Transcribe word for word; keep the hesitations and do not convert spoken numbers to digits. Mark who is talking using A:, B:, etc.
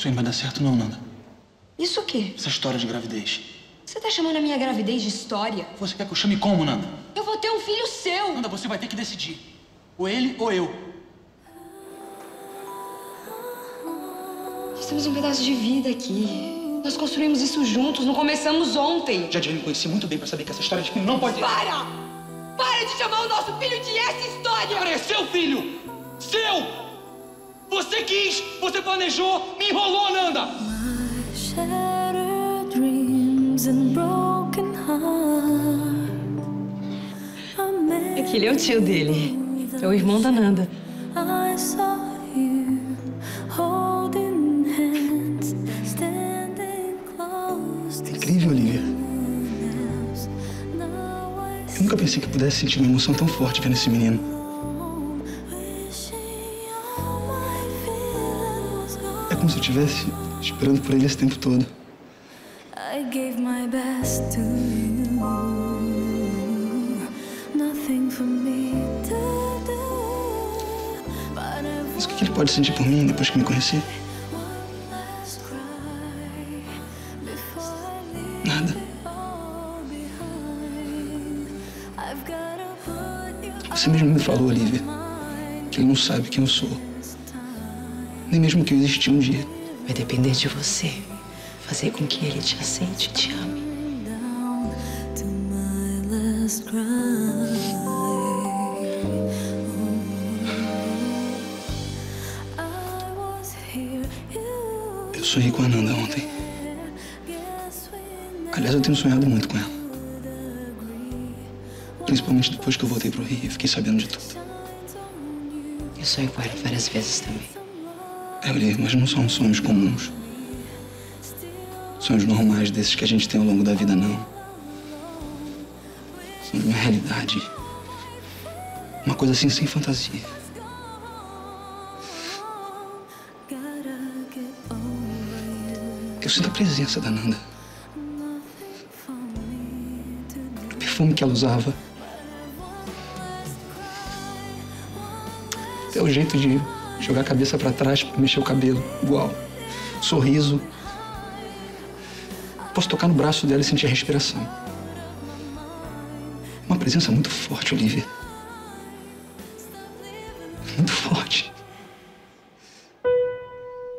A: Isso aí não vai dar certo não, Nanda.
B: Isso o quê?
A: Essa história de gravidez.
B: Você tá chamando a minha gravidez de história?
A: Você quer que eu chame como, Nanda?
B: Eu vou ter um filho seu!
A: Nanda, você vai ter que decidir. Ou ele ou eu.
B: Nós temos um pedaço de vida aqui. Nós construímos isso juntos, não começamos ontem.
A: Já devia me conhecer muito bem pra saber que essa história de filho não pode...
B: Para! Para de chamar o nosso filho de essa história!
A: Agora é seu filho! Seu! Você quis! Você planejou! Me enrolou, Nanda!
B: Aquele é o tio dele. É o irmão da Nanda.
A: É incrível, Olivia. Eu nunca pensei que eu pudesse sentir uma emoção tão forte vendo esse menino. É como se eu estivesse esperando por ele esse tempo todo. Mas o que ele pode sentir por mim depois que me conhecer? Nada. Você mesmo me falou, Olivia, que ele não sabe quem eu sou. Nem mesmo que eu existi um dia.
B: Vai depender de você. Fazer com que ele te aceite e te ame.
A: Eu sonhei com a Nanda ontem. Aliás, eu tenho sonhado muito com ela. Principalmente depois que eu voltei pro Rio e fiquei sabendo de tudo.
B: Eu sonho com ela várias vezes também.
A: É, Olivia, mas não são sonhos comuns. Sonhos normais desses que a gente tem ao longo da vida, não. São de uma realidade. Uma coisa assim, sem fantasia. Eu sinto a presença da Nanda. O perfume que ela usava. Até o jeito de jogar a cabeça pra trás, mexer o cabelo, igual. Sorriso. Posso tocar no braço dela e sentir a respiração. Uma presença muito forte, Olivia.